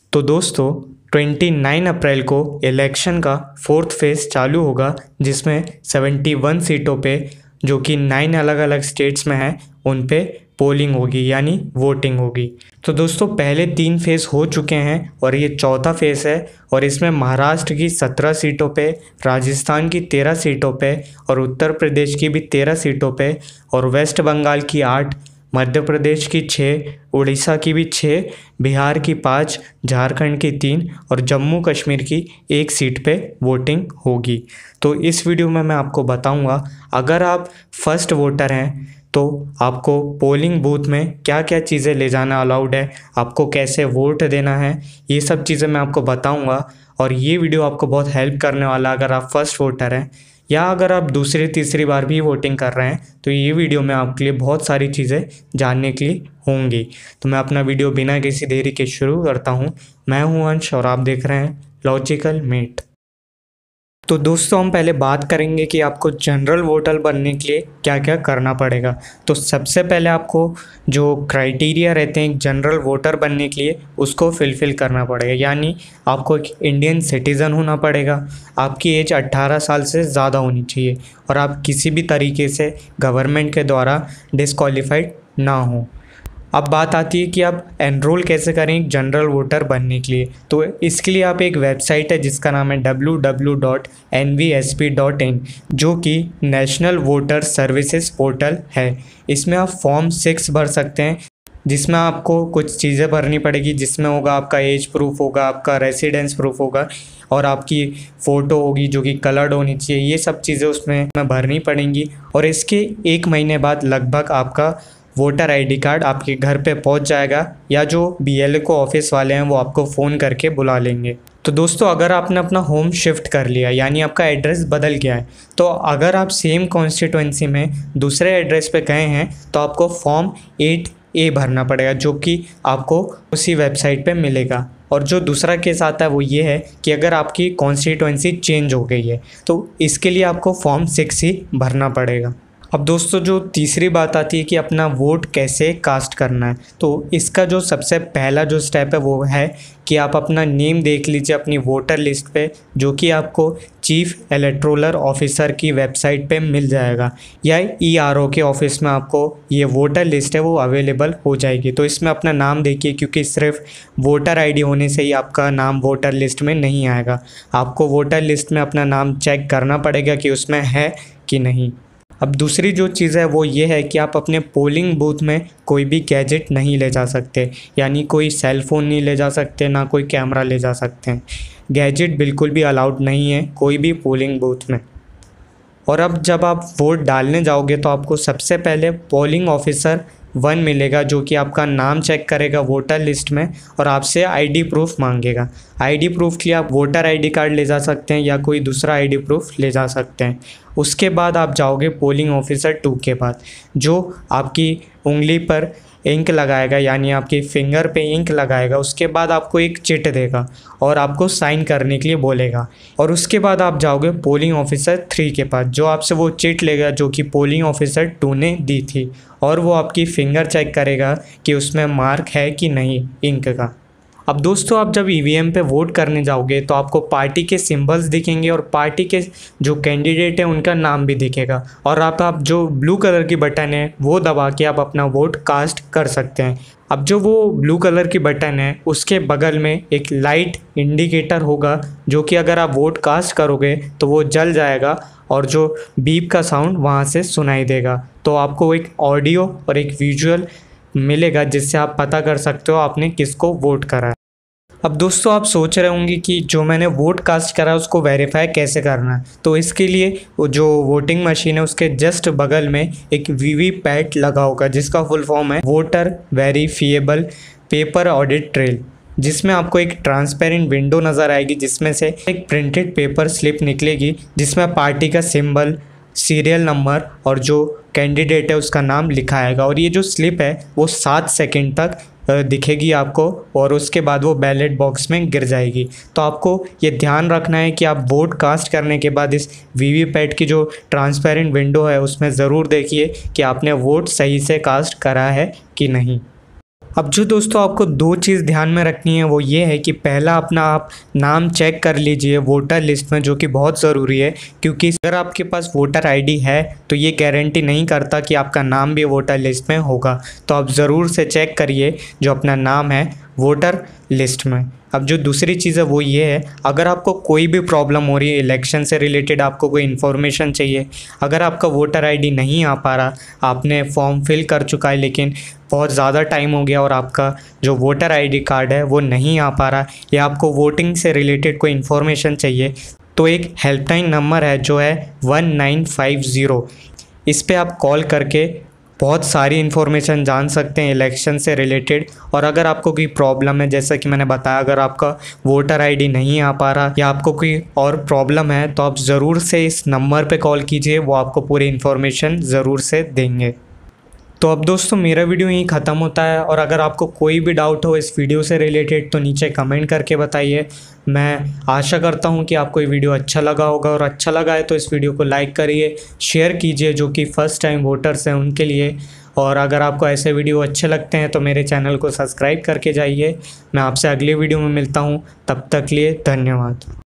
तो दोस्तों 29 अप्रैल को इलेक्शन का फोर्थ फेज़ चालू होगा, जिसमें 71 सीटों पे जो कि 9 अलग अलग स्टेट्स में है उन पे पोलिंग होगी यानी वोटिंग होगी। तो दोस्तों पहले 3 फेज़ हो चुके हैं और ये चौथा फेज़ है और इसमें महाराष्ट्र की 17 सीटों पे, राजस्थान की 13 सीटों पे और उत्तर प्रदेश की भी 13 सीटों पे और वेस्ट बंगाल की 8, मध्य प्रदेश की 6, उड़ीसा की भी 6, बिहार की 5, झारखंड की 3 और जम्मू कश्मीर की 1 सीट पे वोटिंग होगी। तो इस वीडियो में मैं आपको बताऊंगा अगर आप फर्स्ट वोटर हैं तो आपको पोलिंग बूथ में क्या क्या चीज़ें ले जाना अलाउड है, आपको कैसे वोट देना है, ये सब चीज़ें मैं आपको बताऊंगा। और ये वीडियो आपको बहुत हेल्प करने वाला अगर आप फर्स्ट वोटर हैं या अगर आप दूसरी तीसरी बार भी वोटिंग कर रहे हैं तो ये वीडियो में आपके लिए बहुत सारी चीज़ें जानने के लिए होंगी। तो मैं अपना वीडियो बिना किसी देरी के शुरू करता हूँ। मैं हूँ अंश और आप देख रहे हैं लॉजिकल मीट। तो दोस्तों हम पहले बात करेंगे कि आपको जनरल वोटर बनने के लिए क्या क्या करना पड़ेगा। तो सबसे पहले आपको जो क्राइटेरिया रहते हैं एक जनरल वोटर बनने के लिए उसको फिलफ़िल करना पड़ेगा, यानी आपको एक इंडियन सिटीज़न होना पड़ेगा, आपकी एज 18 साल से ज़्यादा होनी चाहिए और आप किसी भी तरीके से गवर्नमेंट के द्वारा डिस्क्वालीफाइड ना हो। अब बात आती है कि आप एनरोल कैसे करें एक जनरल वोटर बनने के लिए। तो इसके लिए आप एक वेबसाइट है जिसका नाम है www.nvsp.in, जो कि नेशनल वोटर सर्विसेज पोर्टल है। इसमें आप फॉर्म 6 भर सकते हैं जिसमें आपको कुछ चीज़ें भरनी पड़ेगी, जिसमें होगा आपका एज प्रूफ होगा, आपका रेसिडेंस प्रूफ होगा और आपकी फ़ोटो होगी जो कि कलर्ड होनी चाहिए। ये सब चीज़ें उसमें भरनी पड़ेंगी और इसके 1 महीने बाद लगभग आपका वोटर आईडी कार्ड आपके घर पे पहुंच जाएगा या जो BLO ऑफिस वाले हैं वो आपको फ़ोन करके बुला लेंगे। तो दोस्तों अगर आपने अपना होम शिफ्ट कर लिया यानी आपका एड्रेस बदल गया है, तो अगर आप सेम कॉन्स्टिट्यूएंसी में दूसरे एड्रेस पे गए हैं तो आपको फॉर्म 8A भरना पड़ेगा, जो कि आपको उसी वेबसाइट पे मिलेगा। और जो दूसरा केस आता है वो ये है कि अगर आपकी कॉन्स्टिट्यूएंसी चेंज हो गई है तो इसके लिए आपको फॉर्म 6 ही भरना पड़ेगा। अब दोस्तों जो तीसरी बात आती है कि अपना वोट कैसे कास्ट करना है, तो इसका जो सबसे पहला जो स्टेप है वो है कि आप अपना नेम देख लीजिए अपनी वोटर लिस्ट पे, जो कि आपको चीफ इलेक्टोरल ऑफिसर की वेबसाइट पे मिल जाएगा या ERO के ऑफिस में आपको ये वोटर लिस्ट है वो अवेलेबल हो जाएगी। तो इसमें अपना नाम देखिए, क्योंकि सिर्फ वोटर ID होने से ही आपका नाम वोटर लिस्ट में नहीं आएगा, आपको वोटर लिस्ट में अपना नाम चेक करना पड़ेगा कि उसमें है कि नहीं। अब दूसरी जो चीज़ है वो ये है कि आप अपने पोलिंग बूथ में कोई भी गैजेट नहीं ले जा सकते, यानी कोई सेल फ़ोन नहीं ले जा सकते, ना कोई कैमरा ले जा सकते हैं। गैजेट बिल्कुल भी अलाउड नहीं है कोई भी पोलिंग बूथ में। और अब जब आप वोट डालने जाओगे तो आपको सबसे पहले पोलिंग ऑफिसर 1 मिलेगा, जो कि आपका नाम चेक करेगा वोटर लिस्ट में और आपसे ID प्रूफ मांगेगा। ID प्रूफ के लिए आप वोटर ID कार्ड ले जा सकते हैं या कोई दूसरा ID प्रूफ ले जा सकते हैं। उसके बाद आप जाओगे पोलिंग ऑफिसर 2 के पास, जो आपकी उंगली पर इंक लगाएगा यानी आपकी फिंगर पे इंक लगाएगा। उसके बाद आपको एक चिट देगा और आपको साइन करने के लिए बोलेगा और उसके बाद आप जाओगे पोलिंग ऑफिसर 3 के पास, जो आपसे वो चिट लेगा जो कि पोलिंग ऑफिसर 2 ने दी थी और वो आपकी फिंगर चेक करेगा कि उसमें मार्क है कि नहीं इंक का। अब दोस्तों आप जब EVM पे वोट करने जाओगे तो आपको पार्टी के सिंबल्स दिखेंगे और पार्टी के जो कैंडिडेट है उनका नाम भी दिखेगा और आप जो ब्लू कलर की बटन है वो दबा के आप अपना वोट कास्ट कर सकते हैं। अब जो वो ब्लू कलर की बटन है उसके बगल में एक लाइट इंडिकेटर होगा, जो कि अगर आप वोट कास्ट करोगे तो वो जल जाएगा और जो बीप का साउंड वहाँ से सुनाई देगा। तो आपको एक ऑडियो और एक विजुअल मिलेगा जिससे आप पता कर सकते हो आपने किसको वोट करा है। अब दोस्तों आप सोच रहे होंगे कि जो मैंने वोट कास्ट करा है उसको वेरीफाई कैसे करना है। तो इसके लिए वो जो वोटिंग मशीन है उसके जस्ट बगल में एक VVPAT लगा होगा, जिसका फुल फॉर्म है voter verifiable paper audit trail, जिसमें आपको एक ट्रांसपेरेंट विंडो नज़र आएगी जिसमें से एक प्रिंटेड पेपर स्लिप निकलेगी जिसमें पार्टी का सिंबल, सीरियल नंबर और जो कैंडिडेट है उसका नाम लिखा आएगा। और ये जो स्लिप है वो 7 सेकंड तक दिखेगी आपको और उसके बाद वो बैलेट बॉक्स में गिर जाएगी। तो आपको ये ध्यान रखना है कि आप वोट कास्ट करने के बाद इस VVPAT की जो ट्रांसपेरेंट विंडो है उसमें ज़रूर देखिए कि आपने वोट सही से कास्ट करा है कि नहीं। अब जो दोस्तों आपको दो चीज़ ध्यान में रखनी है वो ये है कि पहला अपना आप नाम चेक कर लीजिए वोटर लिस्ट में, जो कि बहुत ज़रूरी है, क्योंकि अगर आपके पास वोटर आईडी है तो ये गारंटी नहीं करता कि आपका नाम भी वोटर लिस्ट में होगा। तो आप ज़रूर से चेक करिए जो अपना नाम है वोटर लिस्ट में। अब जो दूसरी चीज़ है वो ये है, अगर आपको कोई भी प्रॉब्लम हो रही है इलेक्शन से रिलेटेड, आपको कोई इन्फॉर्मेशन चाहिए, अगर आपका वोटर आईडी नहीं आ पा रहा, आपने फॉर्म फिल कर चुका है लेकिन बहुत ज़्यादा टाइम हो गया और आपका जो वोटर आईडी कार्ड है वो नहीं आ पा रहा, या आपको वोटिंग से रिलेटेड कोई इन्फॉर्मेशन चाहिए, तो एक हेल्पलाइन नंबर है जो है 1950। इस पे आप कॉल करके बहुत सारी इन्फॉर्मेशन जान सकते हैं इलेक्शन से रिलेटेड। और अगर आपको कोई प्रॉब्लम है, जैसा कि मैंने बताया, अगर आपका वोटर आईडी नहीं आ पा रहा या आपको कोई और प्रॉब्लम है तो आप ज़रूर से इस नंबर पे कॉल कीजिए, वो आपको पूरी इन्फॉर्मेशन ज़रूर से देंगे। तो अब दोस्तों मेरा वीडियो यहीं ख़त्म होता है, और अगर आपको कोई भी डाउट हो इस वीडियो से रिलेटेड तो नीचे कमेंट करके बताइए। मैं आशा करता हूं कि आपको ये वीडियो अच्छा लगा होगा, और अच्छा लगा है तो इस वीडियो को लाइक करिए, शेयर कीजिए जो कि फ़र्स्ट टाइम वोटर्स हैं उनके लिए। और अगर आपको ऐसे वीडियो अच्छे लगते हैं तो मेरे चैनल को सब्सक्राइब करके जाइए। मैं आपसे अगली वीडियो में मिलता हूँ, तब तक लिए धन्यवाद।